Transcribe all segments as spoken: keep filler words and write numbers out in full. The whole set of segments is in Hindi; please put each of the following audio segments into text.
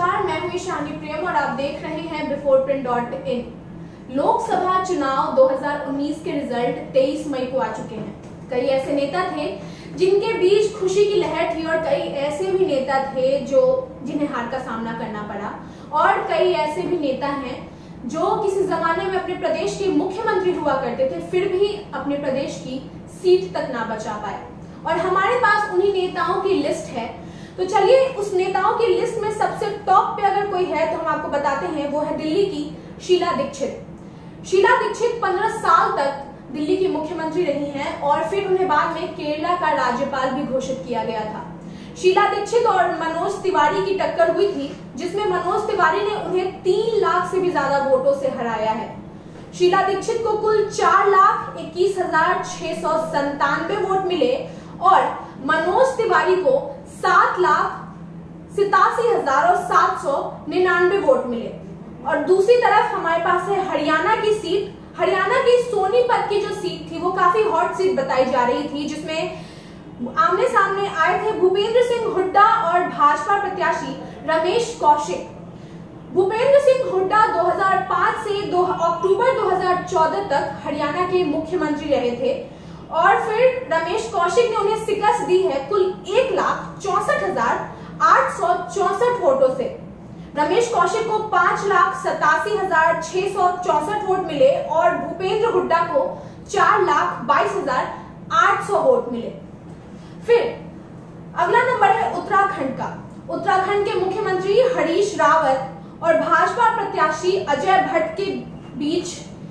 नमस्कार, मैं हूं ईशानी प्रेम और आप देख रहे हैं before print dot in. Lok Sabha चुनाव दो हज़ार उन्नीस के रिजल्ट तेईस मई को आ चुके हैं। कई ऐसे नेता थे जिनके बीच खुशी की लहर थी और कई ऐसे भी नेता थे जो जिन्हें हार का सामना करना पड़ा, और कई ऐसे भी नेता हैं जो किसी जमाने में अपने प्रदेश के मुख्यमंत्री हुआ करते थे, फिर भी अपने प्रदेश की सीट तक ना बचा पाए। और हमारे पास उन्हीं नेताओं की लिस्ट है। तो चलिए उस नेताओं की लिस्ट में सबसे टॉप पे अगर कोई है तो हम आपको बताते हैं, वो है दिल्ली की शीला दीक्षित। शीला दीक्षित पंद्रह साल तक दिल्ली की मुख्यमंत्री रही हैं और फिर उन्हें बाद में केरला का राज्यपाल भी घोषित किया गया था। शीला दीक्षित और मनोज तिवारी की टक्कर हुई थी, जिसमें मनोज तिवारी ने उन्हें तीन लाख से भी ज्यादा वोटों से हराया है। शीला दीक्षित को कुल चार लाख इक्कीस हजार छह सौ संतानवे वोट मिले और मनोज तिवारी को सात लाख सितासी हजार और सात सौ निन्यानवे वोट मिले। और दूसरी तरफ हमारे पास है हरियाणा की सीट। हरियाणा की सोनीपत की जो सीट थी वो काफी हॉट सीट बताई जा रही थी, जिसमें आमने सामने आए थे भूपेंद्र सिंह हुड्डा और भाजपा प्रत्याशी रमेश कौशिक। भूपेंद्र सिंह हुड्डा दो हज़ार पाँच से दो अक्टूबर दो हज़ार चौदह तक हरियाणा के मुख्यमंत्री रहे थे और फिर रमेश कौशिक ने उन्हें शिकस्त दी है कुल एक लाख चौसठ हजार आठ सौ चौसठ वोटों से। रमेश कौशिक को पांच लाख सतासी हजार छह सौ चौसठ वोट मिले और भूपेंद्र हुड्डा को चार लाख बाईस हजार आठ सौ वोट मिले। फिर अगला नंबर है उत्तराखंड का। उत्तराखंड के मुख्यमंत्री हरीश रावत और भाजपा प्रत्याशी अजय भट्ट के बीच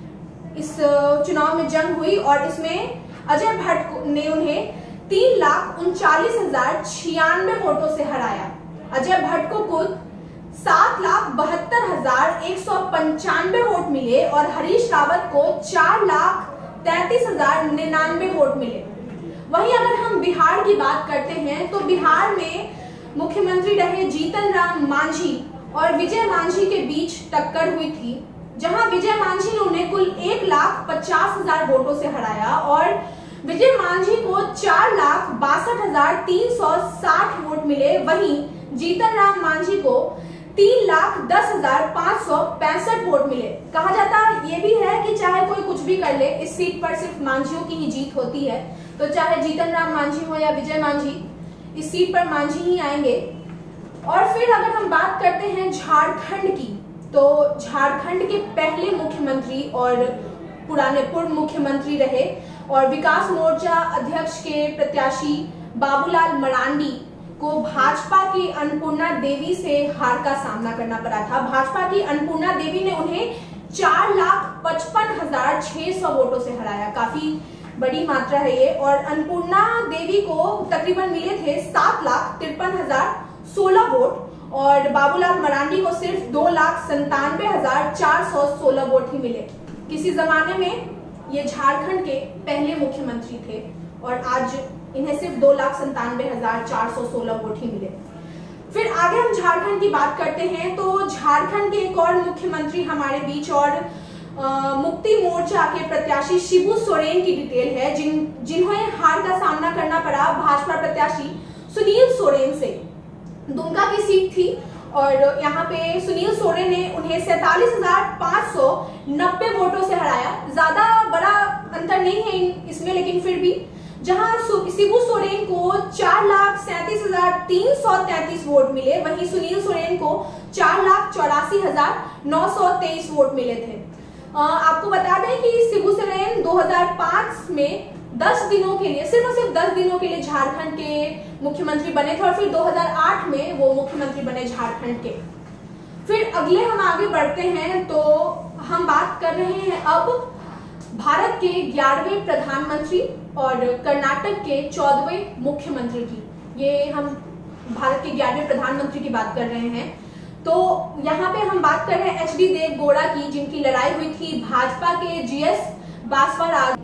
इस चुनाव में जंग हुई और इसमें अजय भट्ट ने उन्हें तीन लाख उनचालीस हजार छियानवे वोटों से हराया। अजय भट्ट को कुल सात लाख बहत्तर हजार एक सौ पंचानवे वोट मिले और हरीश रावत को चार लाख तैतीस हजार निन्यानवे वोट मिले। वहीं अगर हम बिहार की बात करते हैं तो बिहार में मुख्यमंत्री रहे जीतन राम मांझी और विजय मांझी के बीच टक्कर हुई थी, जहां विजय मांझी ने उन्हें कुल एक लाख पचास हजार वोटों से हराया और विजय मांझी को चार लाख बासठ हजार तीन सौ साठ वोट मिले। वहीं जीतन राम मांझी को तीन लाख दस हजार पांच सौ पैंसठ वोट मिले। कहा जाता ये भी है कि चाहे कोई कुछ भी कर ले, इस सीट पर सिर्फ मांझियों की ही जीत होती है। तो चाहे जीतन राम मांझी हो या विजय मांझी, इस सीट पर मांझी ही आएंगे। और फिर अगर हम बात करते हैं झारखंड की, तो झारखंड के पहले मुख्यमंत्री और पुराने पूर्व मुख्यमंत्री रहे और विकास मोर्चा अध्यक्ष के प्रत्याशी बाबूलाल मरांडी को भाजपा की अन्नपूर्णा देवी से हार का सामना करना पड़ा था। भाजपा की अन्नपूर्णा देवी ने उन्हें चार लाख पचपन हजार छह सौ वोटों से हराया। काफी बड़ी मात्रा है ये। और अन्नपूर्णा देवी को तकरीबन मिले थे सात लाख तिरपन हजार सोलह वोट और बाबूलाल मरांडी को सिर्फ दो लाख संतानवे हजार चार सौ सोलह वोट ही मिले। किसी जमाने में ये झारखंड के पहले मुख्यमंत्री थे और आज इन्हें सिर्फ दो लाख संतानवे हजार चार सौ सोलह वोट ही मिले। फिर आगे हम झारखंड की बात करते हैं तो झारखंड के एक और मुख्यमंत्री हमारे बीच और आ, मुक्ति मोर्चा के प्रत्याशी शिबू सोरेन की डिटेल है, जिन जिन्हें हार का सामना करना पड़ा भाजपा प्रत्याशी सुनील सोरेन से। दुमका की सीट थी और यहाँ पे सुनील सोरेन ने उन्हें सैतालीस हजार पांच सौ नब्बे वोटों से हराया। ज्यादा बड़ा अंतर नहीं है इसमें, लेकिन फिर भी जहां शिबू सोरेन को चार लाख सैंतीस हजार तीन सौ तैतीस वोट मिले, वहीं सुनील सोरेन को चार लाख चौरासी हजार नौ सौ तेईस वोट मिले थे। आ, आपको बता दें कि शिबू सोरेन दो हज़ार पाँच में दस दिनों के लिए सिर्फ और सिर्फ दस दिनों के लिए झारखंड के मुख्यमंत्री बने थे और फिर दो हज़ार आठ में वो मुख्यमंत्री बने झारखंड के। फिर अगले हम आगे बढ़ते हैं तो हम बात कर रहे हैं अब भारत के ग्यारहवें प्रधानमंत्री और कर्नाटक के चौदहवें मुख्यमंत्री की। ये हम भारत के ग्यारहवें प्रधानमंत्री की बात कर रहे हैं। तो यहाँ पे हम बात कर रहे हैं एच डी देवगौड़ा की, जिनकी लड़ाई हुई थी भाजपा के जी एस बासवाराज,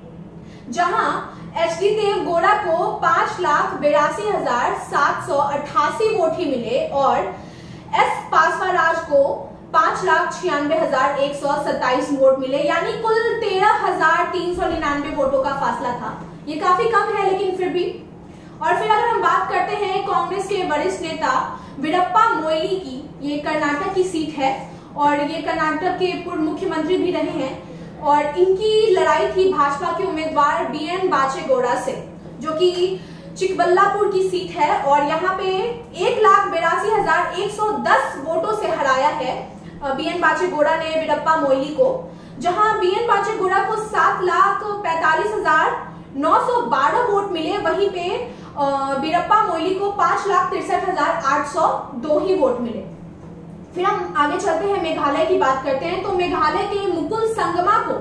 जहां एच डी देवगौड़ा को पांच लाख बिरासी हजार सात सौ अट्ठासी वोट ही मिले और एस बासवाराज को पांच लाख छियानवे हजार एक सौ सत्ताईस वोट मिले, यानी कुल तेरह हजार तीन सौ निन्यानवे वोटों का फासला था। ये काफी कम है लेकिन फिर भी। और फिर अगर हम बात करते हैं कांग्रेस के वरिष्ठ नेता वीरप्पा मोइली की, ये कर्नाटक की सीट है और ये कर्नाटक के पूर्व मुख्यमंत्री भी रहे हैं और इनकी लड़ाई थी भाजपा के उम्मीदवार बी एन बाजेगौड़ा से, जो कि चिकबल्लापुर की सीट है और यहाँ पे एक लाख बेरासी हजार एक सौ दस वोटों से हराया है बी एन बाजेगौड़ा ने वीरप्पा मोइली को, जहां बी एन बाजेगौड़ा को सात लाख पैंतालीस हजार नौ सौ बारह वोट मिले, वहीं पे वीरप्पा मोइली को पांच लाख तिरसठ हजार आठ सौ दो ही वोट मिले। फिर हम आगे चलते हैं, मेघालय की बात करते हैं। तो मेघालय के मुकुल संगमा को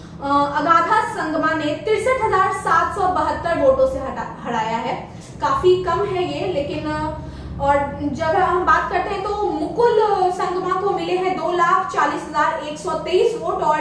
अगाथा संगमा ने तिरसठ हजार सात सौ बहत्तर वोटों से हराया है। काफी कम है ये, लेकिन और जब हम बात करते हैं तो मुकुल संगमा को मिले हैं दो लाख चालीस हजार एक सौ तेईस वोट और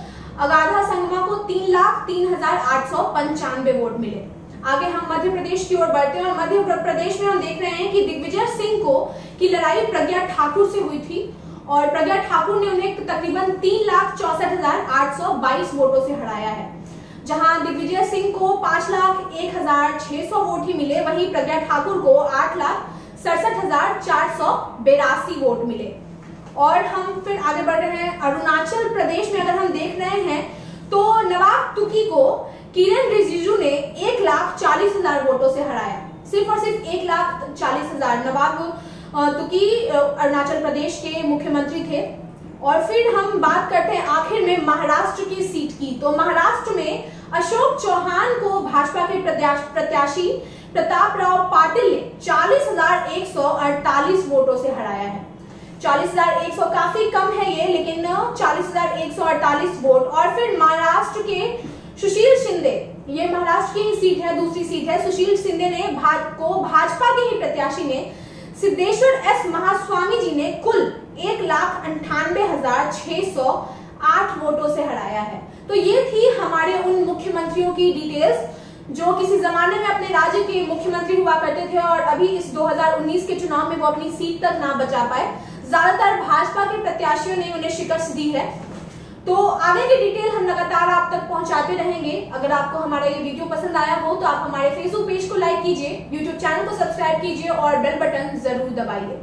अगाथा संगमा को तीन लाख तीन हजार आठ सौ पंचानवे वोट मिले। आगे हम मध्य प्रदेश की ओर बढ़ते हैं और मध्य प्रदेश में हम देख रहे हैं कि दिग्विजय सिंह को की लड़ाई प्रज्ञा ठाकुर से हुई थी और प्रज्ञा ठाकुर ने उन्हें तकरीबन तीन लाख चौसठ हजार आठ सौ बाईस वोटों से हराया है। जहां दिग्विजय सिंह को पांच लाख एक हजार छह सौ वोट ही मिले, वहीं प्रज्ञा ठाकुर को आठ लाख सड़सठ हजार चार सौ बेरासी वोट मिले। और हम फिर आगे बढ़ रहे हैं, अरुणाचल प्रदेश में अगर हम देख रहे हैं तो नवाब तुकी को किरण रिजिजू ने एक लाख चालीस हजार वोटों से हराया, सिर्फ और सिर्फ एक लाख चालीस हजार। नवाब तुकी अरुणाचल प्रदेश के मुख्यमंत्री थे। और फिर हम बात करते हैं आखिर में महाराष्ट्र की सीट की। तो महाराष्ट्र में अशोक चौहान को भाजपा के प्रत्याशी प्रताप राव पाटिल ने चालीस हजार एक सौ अड़तालीस वोटों से हराया है। चालीस हजार एक सौ काफी कम है ये, लेकिन चालीस हजार एक सौ अड़तालीस वोट। और फिर महाराष्ट्र के सुशील शिंदे, ये महाराष्ट्र की ही सीट है, दूसरी सीट है, सुशील शिंदे ने भाज को भाजपा के ही प्रत्याशी ने सिद्धेश्वर एस महास्वामी जी ने कुल एक लाख अंठानवे हजार छह सौ आठ वोटों से हराया है। तो ये थी हमारे उन मुख्यमंत्रियों की डिटेल्स जो किसी जमाने में अपने राज्य के मुख्यमंत्री हुआ करते थे और अभी इस दो हज़ार उन्नीस के चुनाव में वो अपनी सीट तक ना बचा पाए। ज्यादातर भाजपा के प्रत्याशियों ने उन्हें शिकस्त दी है। तो आगे की डिटेल हम लगातार आप तक पहुंचाते रहेंगे। अगर आपको हमारा ये वीडियो पसंद आया हो तो आप हमारे फेसबुक पेज को लाइक कीजिए, यूट्यूब चैनल को सब्सक्राइब कीजिए और बेल बटन जरूर दबाइए।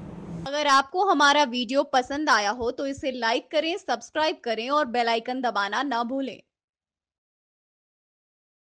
अगर आपको हमारा वीडियो पसंद आया हो तो इसे लाइक करें, सब्सक्राइब करें और बेल आइकन दबाना ना भूलें।